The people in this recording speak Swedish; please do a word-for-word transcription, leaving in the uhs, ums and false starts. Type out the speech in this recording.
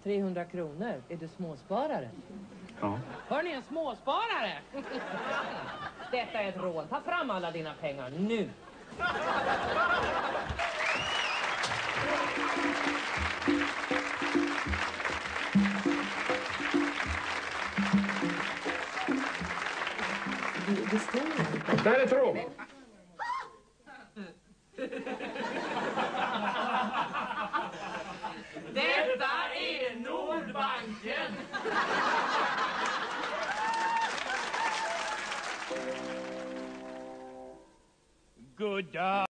trehundra kronor. Är du småsparare? Ja. Hör ni, en småsparare? Detta är ett rån. Ta fram alla dina pengar nu. Det, det står inte. Det här är ett rån. Detta är Nordbanken. Goddag.